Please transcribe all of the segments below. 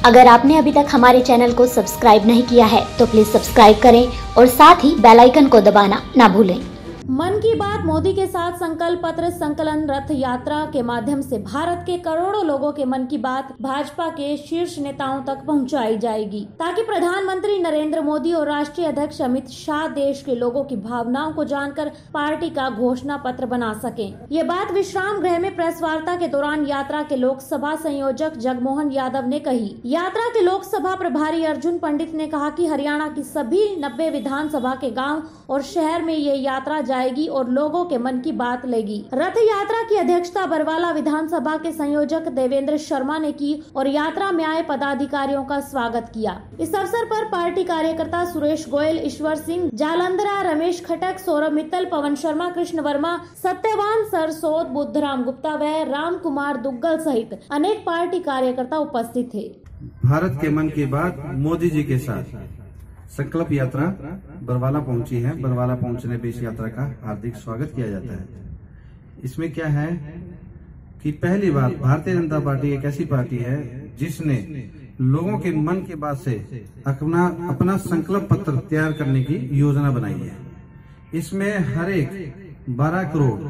अगर आपने अभी तक हमारे चैनल को सब्सक्राइब नहीं किया है तो प्लीज सब्सक्राइब करें और साथ ही बेल आइकन को दबाना ना भूलें। मन की बात मोदी के साथ संकल्प पत्र संकलन रथ यात्रा के माध्यम से भारत के करोड़ों लोगों के मन की बात भाजपा के शीर्ष नेताओं तक पहुंचाई जाएगी, ताकि प्रधानमंत्री नरेंद्र मोदी और राष्ट्रीय अध्यक्ष अमित शाह देश के लोगों की भावनाओं को जानकर पार्टी का घोषणा पत्र बना सकें। ये बात विश्राम गृह में प्रेस वार्ता के दौरान यात्रा के लोकसभा संयोजक जगमोहन यादव ने कही। यात्रा के लोकसभा प्रभारी अर्जुन पंडित ने कहा कि हरियाणा की सभी 90 विधानसभा के गाँव और शहर में ये यात्रा जाएगी और लोगों के मन की बात लेगी। रथ यात्रा की अध्यक्षता बरवाला विधानसभा के संयोजक देवेंद्र शर्मा ने की और यात्रा में आए पदाधिकारियों का स्वागत किया। इस अवसर पर पार्टी कार्यकर्ता सुरेश गोयल, ईश्वर सिंह जालंधरा, रमेश खटक, सौरभ मित्तल, पवन शर्मा, कृष्ण वर्मा, सत्यवान सरसोद, बुद्धराम गुप्ता व राम कुमार दुग्गल सहित अनेक पार्टी कार्यकर्ता उपस्थित थे। भारत के मन की बात मोदी जी के साथ संकल्प यात्रा बरवाला पहुंची है। बरवाला पहुंचने पे इस यात्रा का हार्दिक स्वागत किया जाता है। इसमें क्या है कि पहली बार भारतीय जनता पार्टी एक ऐसी पार्टी है जिसने लोगों के मन की बात से अपना संकल्प पत्र तैयार करने की योजना बनाई है। इसमें हर एक 12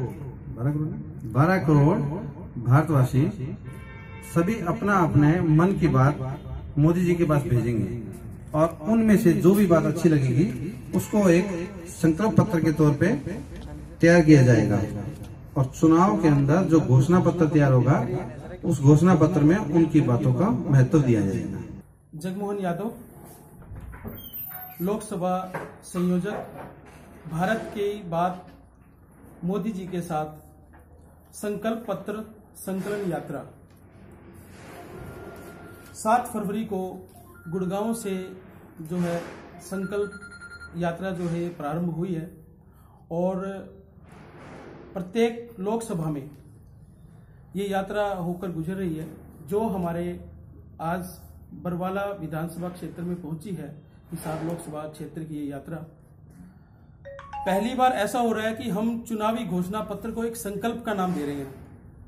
करोड़ भारतवासी सभी अपने मन की बात मोदी जी के पास भेजेंगे और उनमें से जो भी बात अच्छी लगेगी उसको एक संकल्प पत्र के तौर पे तैयार किया जाएगा और चुनाव के अंदर जो घोषणा पत्र तैयार होगा उस घोषणा पत्र में उनकी बातों का महत्व दिया जाएगा। जगमोहन यादव, लोकसभा संयोजक, भारत की बात मोदी जी के साथ संकल्प पत्र संकलन यात्रा 7 फरवरी को गुड़गांव से जो है संकल्प यात्रा जो है प्रारंभ हुई है और प्रत्येक लोकसभा में ये यात्रा होकर गुजर रही है। जो हमारे आज बरवाला विधानसभा क्षेत्र में पहुंची है, हिसार लोकसभा क्षेत्र की ये यात्रा पहली बार ऐसा हो रहा है कि हम चुनावी घोषणा पत्र को एक संकल्प का नाम दे रहे हैं।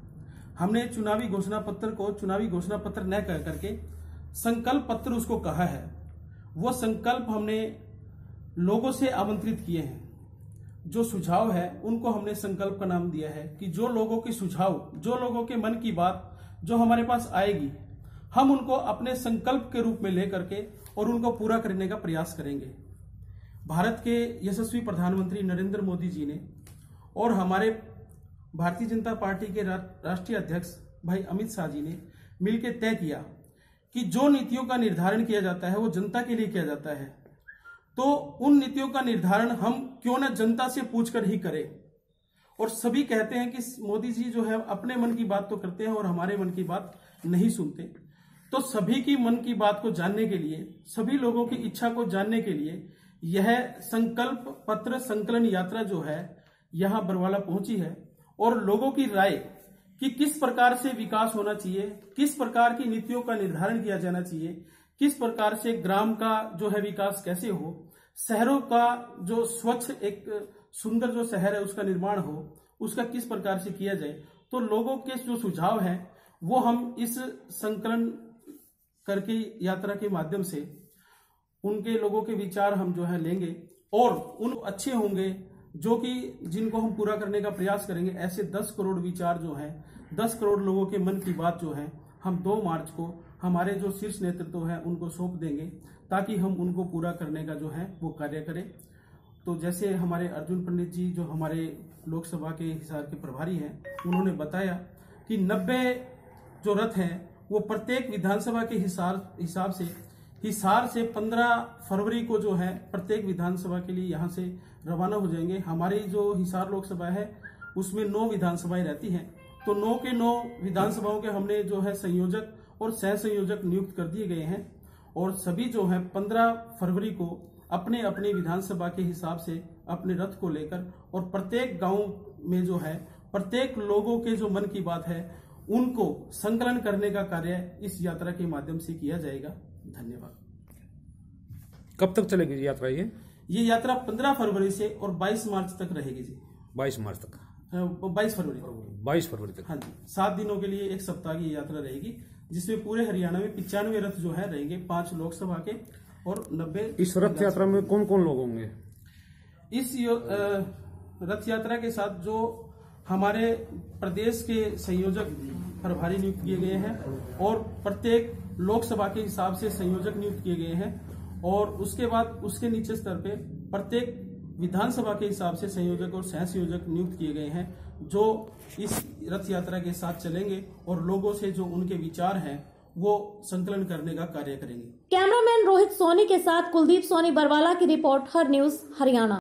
हमने चुनावी घोषणा पत्र को चुनावी घोषणा पत्र न कह करके संकल्प पत्र उसको कहा है। वो संकल्प हमने लोगों से आमंत्रित किए हैं। जो सुझाव है उनको हमने संकल्प का नाम दिया है कि जो लोगों के सुझाव, जो लोगों के मन की बात जो हमारे पास आएगी, हम उनको अपने संकल्प के रूप में लेकर के और उनको पूरा करने का प्रयास करेंगे। भारत के यशस्वी प्रधानमंत्री नरेंद्र मोदी जी ने और हमारे भारतीय जनता पार्टी के राष्ट्रीय अध्यक्ष भाई अमित शाह जी ने मिलकर तय किया कि जो नीतियों का निर्धारण किया जाता है वो जनता के लिए किया जाता है, तो उन नीतियों का निर्धारण हम क्यों न जनता से पूछकर ही करें। और सभी कहते हैं कि मोदी जी जो है अपने मन की बात तो करते हैं और हमारे मन की बात नहीं सुनते। तो सभी की मन की बात को जानने के लिए, सभी लोगों की इच्छा को जानने के लिए यह संकल्प पत्र संकलन यात्रा जो है यहाँ बरवाला पहुंची है और लोगों की राय कि किस प्रकार से विकास होना चाहिए, किस प्रकार की नीतियों का निर्धारण किया जाना चाहिए, किस प्रकार से ग्राम का जो है विकास कैसे हो, शहरों का जो स्वच्छ एक सुंदर जो शहर है उसका निर्माण हो, उसका किस प्रकार से किया जाए। तो लोगों के जो सुझाव हैं वो हम इस संकलन करके यात्रा के माध्यम से उनके लोगों के विचार हम जो है लेंगे और उन अच्छे होंगे जो कि जिनको हम पूरा करने का प्रयास करेंगे। ऐसे 10 करोड़ विचार जो हैं, 10 करोड़ लोगों के मन की बात जो है हम 2 मार्च को हमारे जो शीर्ष नेतृत्व है उनको सौंप देंगे ताकि हम उनको पूरा करने का जो है वो कार्य करें। तो जैसे हमारे अर्जुन पंडित जी जो हमारे लोकसभा के हिसार के प्रभारी हैं, उन्होंने बताया कि 90 जो रथ हैं वो प्रत्येक विधानसभा के हिसाब से हिसार से 15 फरवरी को जो है प्रत्येक विधानसभा के लिए यहाँ से रवाना हो जाएंगे। हमारी जो हिसार लोकसभा है उसमें 9 विधानसभाएं रहती हैं, तो 9 के 9 विधानसभाओं के हमने जो है संयोजक और सह संयोजक नियुक्त कर दिए गए हैं और सभी जो है 15 फरवरी को अपने अपने विधानसभा के हिसाब से अपने रथ को लेकर और प्रत्येक गांव में जो है प्रत्येक लोगों के जो मन की बात है उनको संकलन करने का कार्य इस यात्रा के माध्यम से किया जाएगा। धन्यवाद। कब तक चलेगी यात्रा? ये यात्रा 15 फरवरी से और 22 मार्च तक रहेगी जी। 22 मार्च तक? 22 फरवरी 22 फरवरी तक। हाँ जी, 7 दिनों के लिए एक सप्ताह की यात्रा रहेगी। जिसमें पूरे हरियाणा में 95 रथ जो है रहेंगे, 5 लोकसभा के और 90। इस रथ यात्रा में कौन कौन लोग होंगे? इस रथ यात्रा के साथ जो हमारे प्रदेश के संयोजक प्रभारी नियुक्त किए गए हैं और प्रत्येक लोकसभा के हिसाब से संयोजक नियुक्त किए गए हैं, और उसके बाद उसके नीचे स्तर पे प्रत्येक विधानसभा के हिसाब से संयोजक और सह संयोजक नियुक्त किए गए हैं, जो इस रथ यात्रा के साथ चलेंगे और लोगों से जो उनके विचार हैं वो संकलन करने का कार्य करेंगे। कैमरामैन रोहित सोनी के साथ कुलदीप सोनी बरवाला की रिपोर्ट, हर न्यूज हरियाणा।